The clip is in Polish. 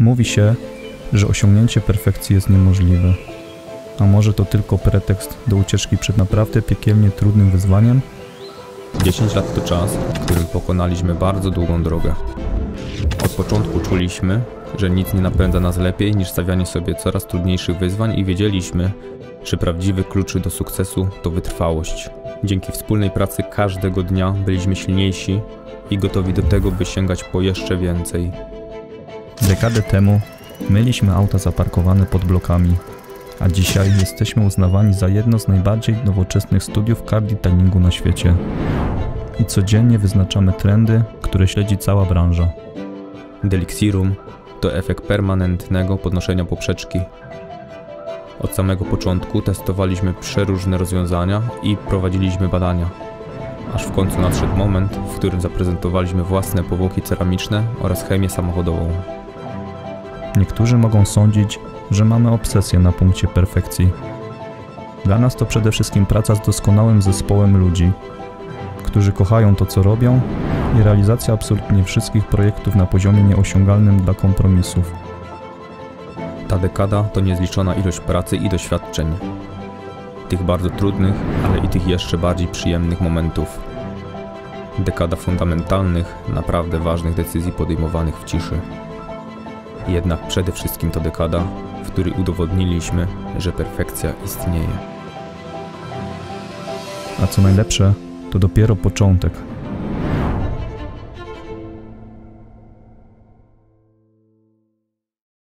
Mówi się, że osiągnięcie perfekcji jest niemożliwe. A może to tylko pretekst do ucieczki przed naprawdę piekielnie trudnym wyzwaniem? 10 lat to czas, w którym pokonaliśmy bardzo długą drogę. Od początku czuliśmy, że nic nie napędza nas lepiej niż stawianie sobie coraz trudniejszych wyzwań i wiedzieliśmy, że prawdziwy klucz do sukcesu to wytrwałość. Dzięki wspólnej pracy każdego dnia byliśmy silniejsi i gotowi do tego, by sięgać po jeszcze więcej. Dekadę temu mieliśmy auta zaparkowane pod blokami, a dzisiaj jesteśmy uznawani za jedno z najbardziej nowoczesnych studiów car detailingu na świecie. I codziennie wyznaczamy trendy, które śledzi cała branża. Delixirum to efekt permanentnego podnoszenia poprzeczki. Od samego początku testowaliśmy przeróżne rozwiązania i prowadziliśmy badania, aż w końcu nadszedł moment, w którym zaprezentowaliśmy własne powłoki ceramiczne oraz chemię samochodową. Niektórzy mogą sądzić, że mamy obsesję na punkcie perfekcji. Dla nas to przede wszystkim praca z doskonałym zespołem ludzi, którzy kochają to, co robią, i realizacja absolutnie wszystkich projektów na poziomie nieosiągalnym dla kompromisów. Ta dekada to niezliczona ilość pracy i doświadczeń. Tych bardzo trudnych, ale i tych jeszcze bardziej przyjemnych momentów. Dekada fundamentalnych, naprawdę ważnych decyzji podejmowanych w ciszy. Jednak przede wszystkim to dekada, w której udowodniliśmy, że perfekcja istnieje. A co najlepsze, to dopiero początek.